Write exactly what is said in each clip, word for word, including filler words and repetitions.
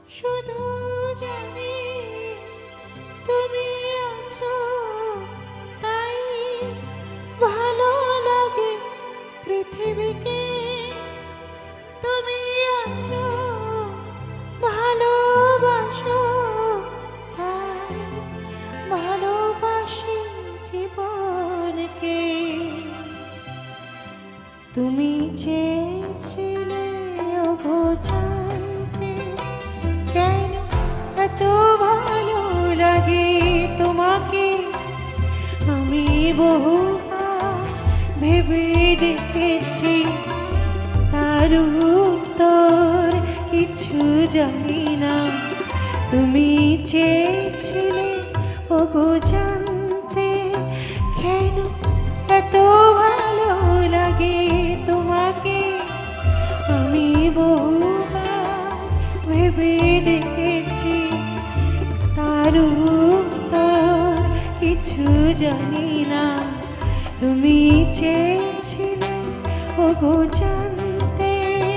শুধু জানি তুমি আছো, তাই ভালো লাগে পৃথিবীকে। তুমি আছো, ভালোবাসো, তাই ভালোবাসি জীবনকে। তুমি চেয়েছিলে ওগো জানতে, কেন এত ভালো লাগে তোমাকে। আমি বহুবার ভেবে দেখেছি, তার উত্তর কিছু জানি না। তুমি চেয়েছিলে ওগো জানতে, কেন এত ভালো লাগে তোমাকে। আমি বহুবার ভেবে দেখেছি, তার উত্তর কিছু জানি না। তুমি চেয়েছিলে ওগো জানতে।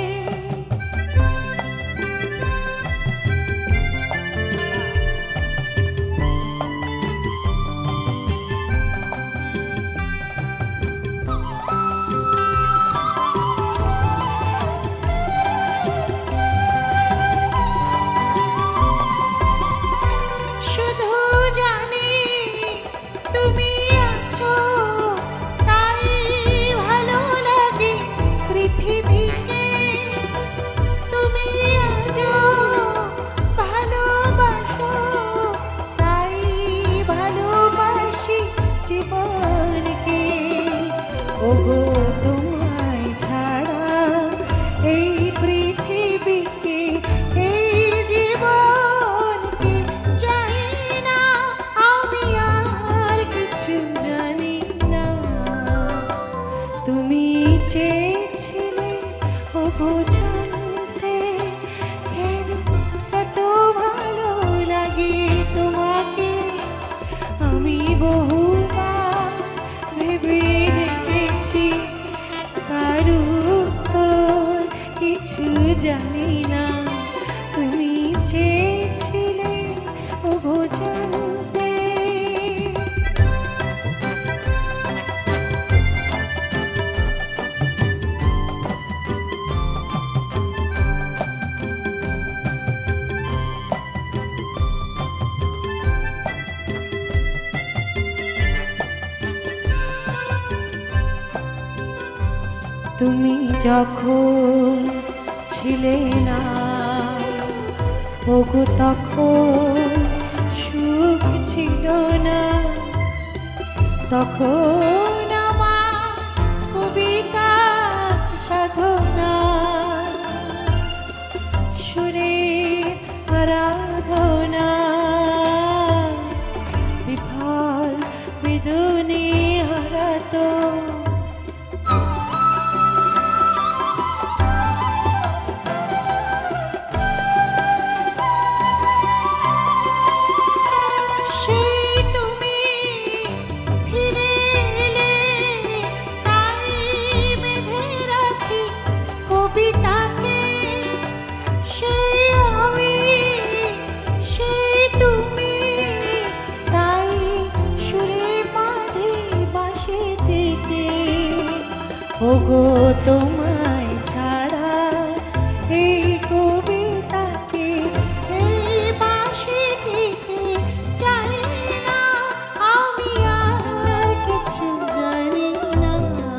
শুধু জানি তুমি আছো, তাই ভালো লাগে পৃথিবীকে। তুমি আছো, ভালোবাসো, তাই ভালোবাসি জীবনকে। ওগো তোমায় ছাড়া এই পৃথিবীকে, এই জীবনকে জানি না আমি, আর কিছু জানি না। তুমি চেয়েছিলে ওগো জানতে, কেন এত ভালো লাগে তোমাকে। আমি বহুবার ভেবে দেখেছি, তার উত্তর কিছু জানি না। তুমি চেয়েছিলে ওগো জানতে। তুমি যখন ছিলে না ওগো, তখন সুখ ছিল না। তখন আমার কবিতা সাধনা, সুরে আরাধনা, বিফল বেদনে হারাতো। ওগো তোমায় ছাড়া এই কবিতাকে, এই বাঁশিটিকে জানি না আমি, আর কিছু জানি না।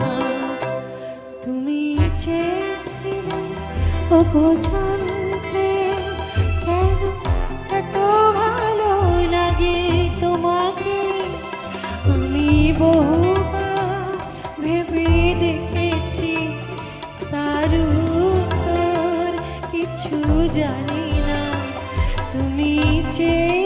তুমি চেয়েছিলে ওগো জানতে, কেন এত ভালো লাগে তোমাকে। আমি বহুবার ভেবে দেখেছি, তার উত্তর কিছু জানি না। তুমি চেয়ে